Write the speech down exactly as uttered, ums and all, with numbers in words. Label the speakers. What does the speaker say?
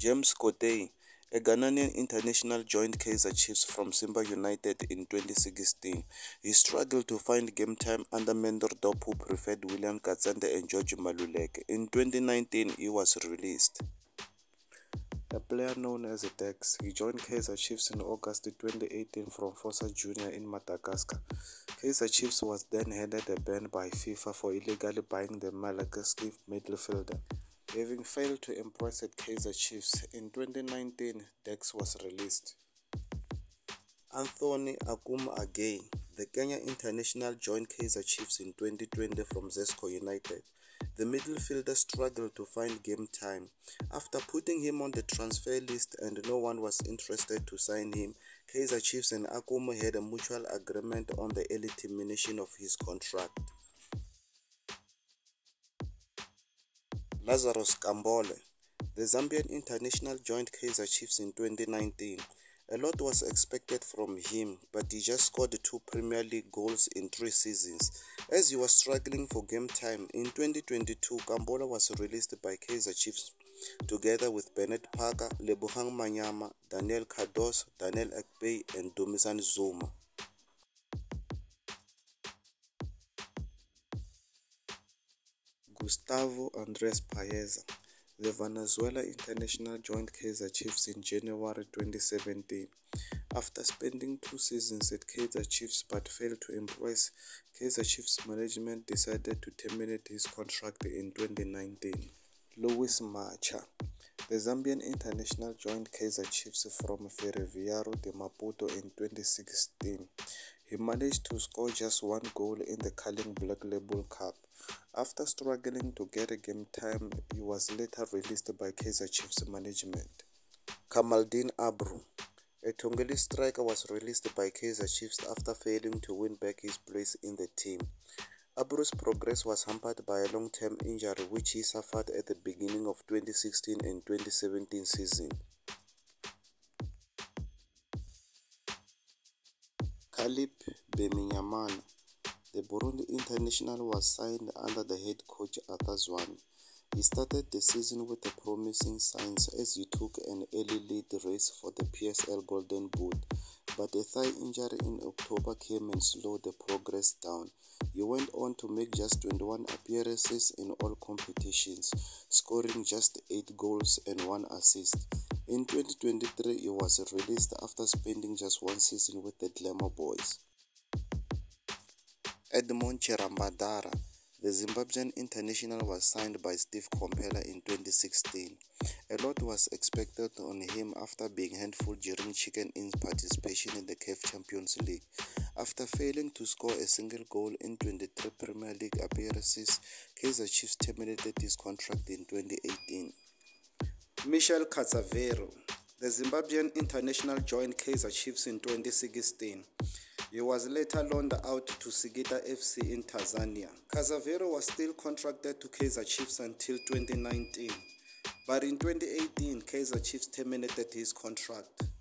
Speaker 1: James Kotei, a Ghanaian international, joined Kaizer Chiefs from Simba United in twenty sixteen. He struggled to find game time under Mentor Dop, who preferred William Katsande and George Maluleke. In twenty nineteen, he was released. A player known as Dex, he joined Kaizer Chiefs in August twenty eighteen from Fossa Junior in Madagascar. Kaizer Chiefs was then handed a ban by FIFA for illegally buying the Madagascar midfielder. Having failed to impress at Kaizer Chiefs, in twenty nineteen, Dex was released. Anthony Akum Agay, the Kenya international, joined Kaizer Chiefs in twenty twenty from Zesco United. The midfielder struggled to find game time. After putting him on the transfer list and no one was interested to sign him, Kaizer Chiefs and Akum had a mutual agreement on the early termination of his contract. Lazarus Kambole, the Zambian international, joined Kaizer Chiefs in twenty nineteen. A lot was expected from him, but he just scored two Premier League goals in three seasons. As he was struggling for game time, in twenty twenty-two, Kambole was released by Kaizer Chiefs together with Bernard Parker, Lebohang Manyama, Daniel Cardoso, Daniel Akpeyi, and Dumisani Zuma. Gustavo Andres Paeza, the Venezuela international, joined Kaizer Chiefs in January twenty seventeen. After spending two seasons at Kaizer Chiefs but failed to impress, Kaizer Chiefs management decided to terminate his contract in twenty nineteen. Luis Macha, the Zambian international, joined Kaizer Chiefs from Ferroviário de Maputo in twenty sixteen. He managed to score just one goal in the Carling Black Label Cup. After struggling to get a game time, he was later released by Kaizer Chiefs management. Kamaldeen Abru, a Tongolese striker, was released by Kaizer Chiefs after failing to win back his place in the team. Abru's progress was hampered by a long-term injury which he suffered at the beginning of twenty sixteen and twenty seventeen season. Caleb Beminyamana, the Burundi international, was signed under the head coach Arthur Zwane. He started the season with a promising signs as he took an early lead race for the P S L Golden Boot, but a thigh injury in October came and slowed the progress down. He went on to make just twenty-one appearances in all competitions, scoring just eight goals and one assist. In twenty twenty-three, he was released after spending just one season with the Glamour Boys. Edmond Cherambadara, the Zimbabwean international, was signed by Steve Komphela in twenty sixteen. A lot was expected on him after being handful during Chicken Inn's participation in the C A F Champions League. After failing to score a single goal in twenty-three Premier League appearances, Kaizer Chiefs terminated his contract in twenty eighteen. Michel Katsavero, the Zimbabwean international, joined Kaizer Chiefs in twenty sixteen. He was later loaned out to Singida F C in Tanzania. Katsavero was still contracted to Kaizer Chiefs until twenty nineteen, but in twenty eighteen, Kaizer Chiefs terminated his contract.